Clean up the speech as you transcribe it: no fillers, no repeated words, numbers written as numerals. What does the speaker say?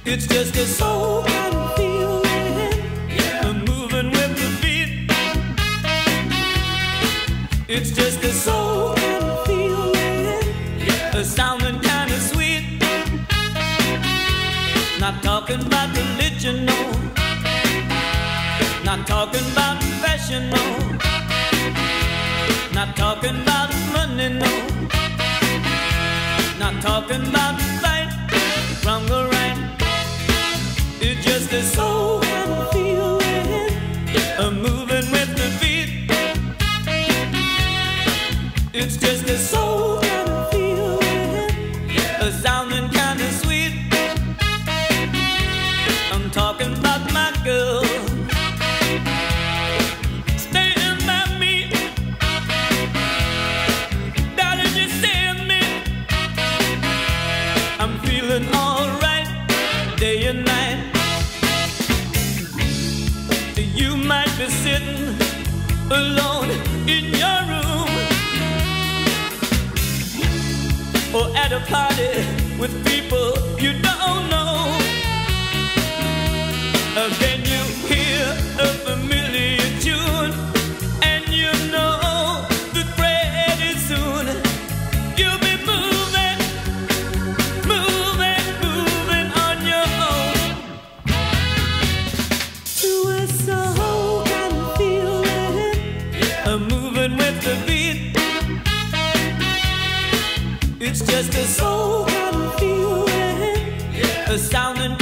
It's just a soul kind of feeling, yeah. Moving with the beat. It's just a soul kind of feeling, yeah. Sounding kind of sweet. Not talking about religion, no. Not talking about fashion, no. Not talking about money, no. Not talking about fight, wrong or right. It's just a soul kind of feeling, yeah. Moving with the beat. It's just a soul kind of feeling, yeah. Sounding kind of sweet. I'm talking about my girl. Alright, day and night. You might be sitting alone in your room, or at a party with people you don't know. Then you hear a familiar tune, and you know that pretty soon you'll be moving on your own to a soul kind of feeling, yeah. Moving with the beat. It's just a soul kind of feeling, yeah. Sounding